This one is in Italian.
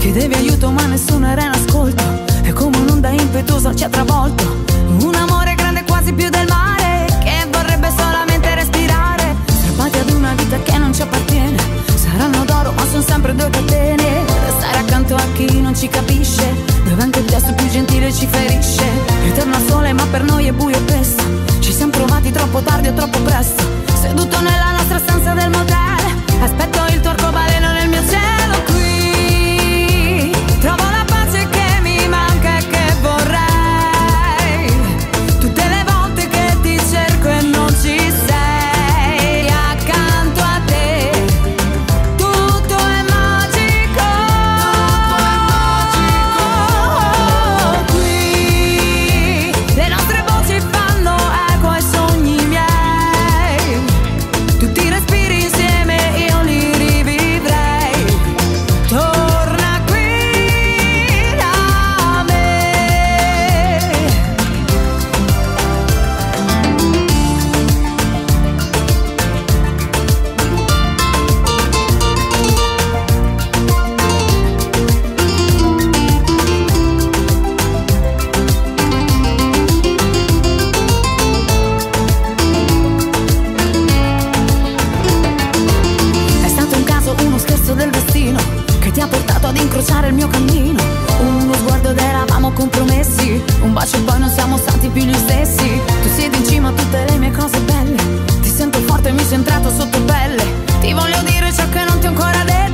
Chiedevi aiuto ma nessuno era in ascolto, e come un'onda impetuosa ci ha travolto. Un amore grande quasi più del mare, che vorrebbe solamente respirare. Strappati ad una vita che non ci appartiene. Saranno d'oro ma sono sempre due catene. Restare accanto a chi non ci capisce, dove anche il gesto più gentile ci ferisce. Ritorno al sole ma per noi è buio e pesta. Ci siamo provati troppo tardi o troppo presto. Seduto nella nostra stanza del motel, aspetto il tuo arcobaleno nel mio cielo. Qui trovo la pace che mi manca e che vorrei. Tutte le volte che ti cerco e non ci sei, accanto a te tutto è magico. Qui le nostre voci fanno eco ai sogni miei. Tutti i respiri insieme io li rivivrei. Torna qui da me. È stato un caso, uno scherzo del destino, che ti ha portato ad incrociare il mio cammino. Uno sguardo ed eravamo compromessi, un bacio e poi non siamo stati più gli stessi. Tu siedi in cima a tutte le mie cose belle, ti sento forte e mi sei entrato sotto pelle. Ti voglio dire ciò che non ti ho ancora detto.